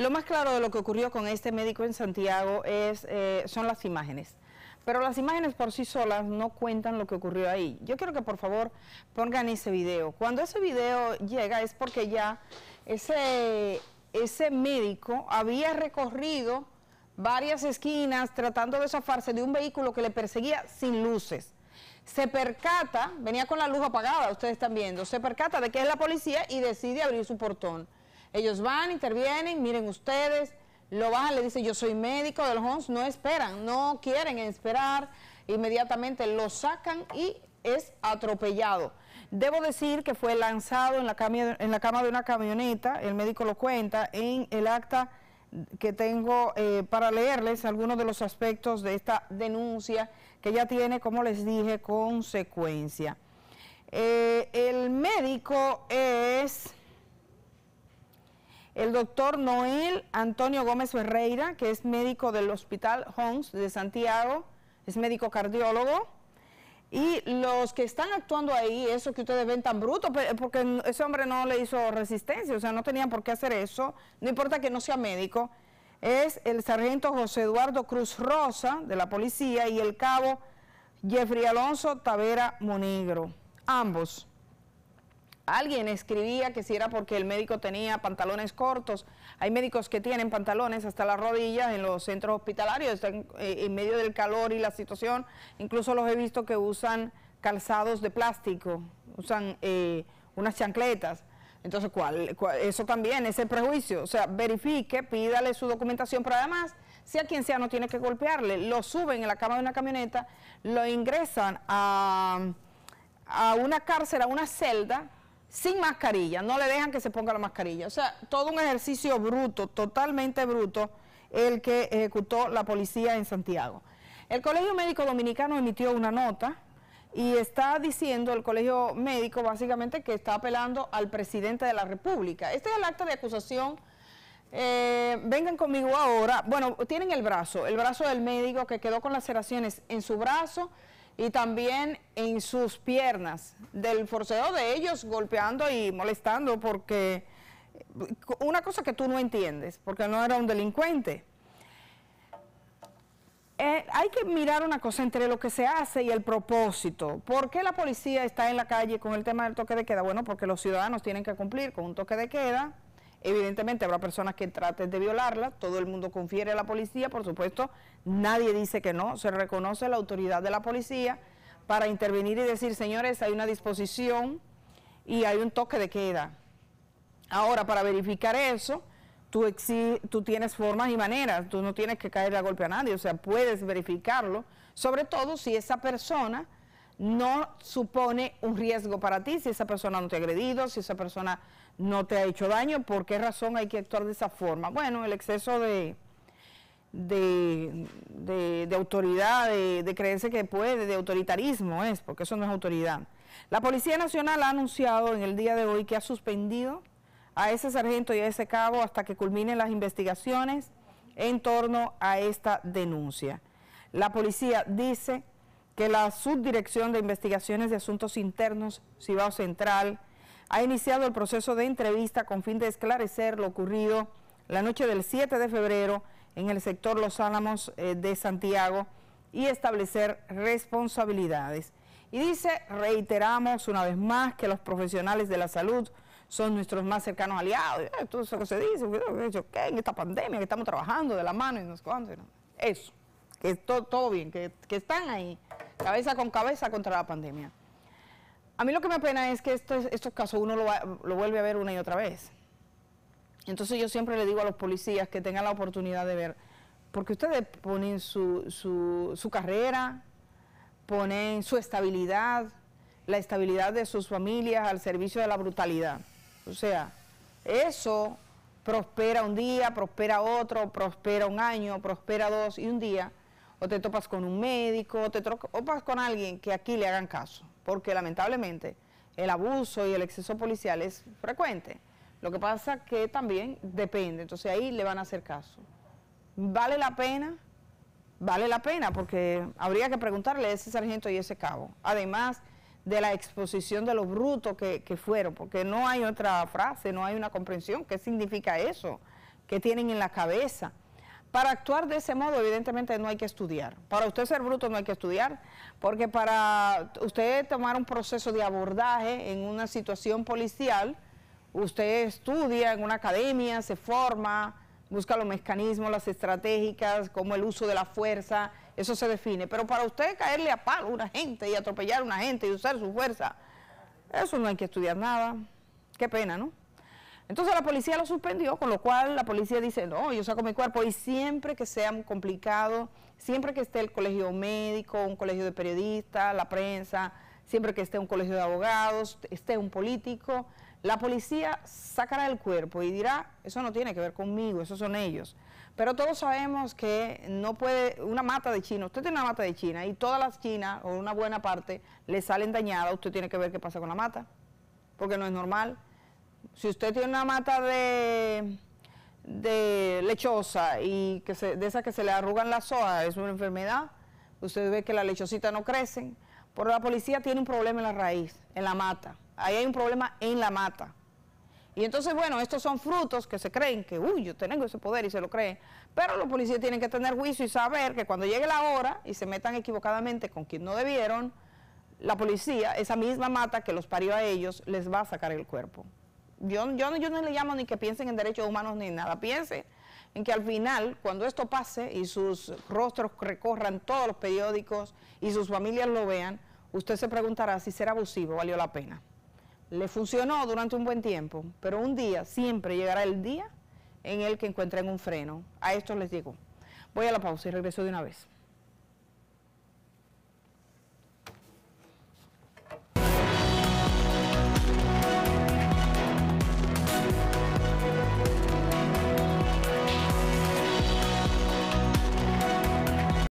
Lo más claro de lo que ocurrió con este médico en Santiago son las imágenes. Pero las imágenes por sí solas no cuentan lo que ocurrió ahí. Yo quiero que por favor pongan ese video. Cuando ese video llega es porque ya ese médico había recorrido varias esquinas tratando de zafarse de un vehículo que le perseguía sin luces. Se percata, venía con la luz apagada, ustedes están viendo, se percata de que es la policía y decide abrir su portón. Ellos van, intervienen, miren ustedes, lo bajan, le dicen yo soy médico del Homs, no esperan, no quieren esperar, inmediatamente lo sacan y es atropellado. Debo decir que fue lanzado en la cama de una camioneta, el médico lo cuenta en el acta que tengo para leerles algunos de los aspectos de esta denuncia que ya tiene, como les dije, consecuencia. El médico es el doctor Noel Antonio Gómez Ferreira, que es médico del Hospital Homs de Santiago, es médico cardiólogo, y los que están actuando ahí, eso que ustedes ven tan bruto, porque ese hombre no le hizo resistencia, o sea, no tenían por qué hacer eso, no importa que no sea médico, es el sargento José Eduardo Cruz Rosa, de la policía, y el cabo Jeffrey Alonso Tavera Monegro, ambos. Alguien escribía que si era porque el médico tenía pantalones cortos. Hay médicos que tienen pantalones hasta las rodillas en los centros hospitalarios, están en medio del calor y la situación. Incluso los he visto que usan calzados de plástico, usan unas chancletas. Entonces, eso también es el prejuicio. O sea, verifique, pídale su documentación, pero además, sea quien sea, no tiene que golpearle. Lo suben en la cama de una camioneta, lo ingresan a una cárcel, a una celda, sin mascarilla, no le dejan que se ponga la mascarilla. O sea, todo un ejercicio bruto, totalmente bruto, el que ejecutó la policía en Santiago. El Colegio Médico Dominicano emitió una nota y está diciendo el Colegio Médico básicamente que está apelando al presidente de la República. Este es el acta de acusación. Vengan conmigo ahora. Bueno, tienen el brazo del médico que quedó con laceraciones en su brazo y también en sus piernas, del forcejeo de ellos golpeando y molestando, porque una cosa que tú no entiendes, porque no era un delincuente. Hay que mirar una cosa entre lo que se hace y el propósito. ¿Por qué la policía está en la calle con el tema del toque de queda? Bueno, porque los ciudadanos tienen que cumplir con un toque de queda. Evidentemente habrá personas que traten de violarla, todo el mundo confiere a la policía, por supuesto, nadie dice que no, se reconoce la autoridad de la policía para intervenir y decir, señores, hay una disposición y hay un toque de queda. Ahora, para verificar eso, tú tienes formas y maneras, tú no tienes que caerle a golpe a nadie, o sea, puedes verificarlo, sobre todo si esa persona no supone un riesgo para ti, si esa persona no te ha agredido, si esa persona no te ha hecho daño, ¿por qué razón hay que actuar de esa forma? Bueno, el exceso de autoridad, de creerse que puede, de autoritarismo porque eso no es autoridad. La Policía Nacional ha anunciado en el día de hoy que ha suspendido a ese sargento y a ese cabo hasta que culminen las investigaciones en torno a esta denuncia. La policía dice que la Subdirección de Investigaciones de Asuntos Internos, Cibao Central, ha iniciado el proceso de entrevista con fin de esclarecer lo ocurrido la noche del 7 de febrero en el sector Los Álamos de Santiago y establecer responsabilidades. Y dice, reiteramos una vez más que los profesionales de la salud son nuestros más cercanos aliados. Todo eso que se dice, que en esta pandemia que estamos trabajando de la mano y no sé cuánto. Eso, que todo bien, que están ahí, cabeza con cabeza contra la pandemia. A mí lo que me apena es que estos casos uno lo vuelve a ver una y otra vez. Entonces yo siempre le digo a los policías que tengan la oportunidad de ver, porque ustedes ponen su carrera, ponen su estabilidad, la estabilidad de sus familias al servicio de la brutalidad. O sea, eso prospera un día, prospera otro, prospera un año, prospera dos, y un día o te topas con un médico, o te topas con alguien que aquí le hagan caso, porque lamentablemente el abuso y el exceso policial es frecuente. Lo que pasa que también depende, entonces ahí le van a hacer caso. ¿Vale la pena? Vale la pena, porque habría que preguntarle a ese sargento y ese cabo, además de la exposición de lo bruto que fueron, porque no hay otra frase, no hay una comprensión. ¿Qué significa eso? que tienen en la cabeza. Para actuar de ese modo, evidentemente, no hay que estudiar. Para usted ser bruto no hay que estudiar, porque para usted tomar un proceso de abordaje en una situación policial, usted estudia en una academia, se forma, busca los mecanismos, las estratégicas, como el uso de la fuerza, eso se define. Pero para usted caerle a palo a una gente y atropellar a una gente y usar su fuerza, eso no hay que estudiar nada. Qué pena, ¿no? Entonces la policía lo suspendió, con lo cual la policía dice, no, yo saco mi cuerpo, y siempre que sea complicado, siempre que esté el colegio médico, un colegio de periodistas, la prensa, siempre que esté un colegio de abogados, esté un político, la policía sacará el cuerpo y dirá, eso no tiene que ver conmigo, esos son ellos. Pero todos sabemos que no puede, una mata de China, usted tiene una mata de China y todas las chinas, o una buena parte, le salen dañadas, usted tiene que ver qué pasa con la mata, porque no es normal. Si usted tiene una mata de lechosa y de esas que se le arrugan las hojas, es una enfermedad, usted ve que las lechositas no crecen, pero la policía tiene un problema en la raíz, en la mata. Ahí hay un problema en la mata. Y entonces, bueno, estos son frutos que se creen que, uy, yo tengo ese poder y se lo creen, pero los policías tienen que tener juicio y saber que cuando llegue la hora y se metan equivocadamente con quien no debieron, la policía, esa misma mata que los parió a ellos, les va a sacar el cuerpo. Yo no le llamo ni que piensen en derechos humanos ni nada, piensen en que al final, cuando esto pase y sus rostros recorran todos los periódicos y sus familias lo vean, usted se preguntará si ser abusivo valió la pena. Le funcionó durante un buen tiempo, pero un día, siempre llegará el día en el que encuentren un freno. A esto les digo. Voy a la pausa y regreso de una vez.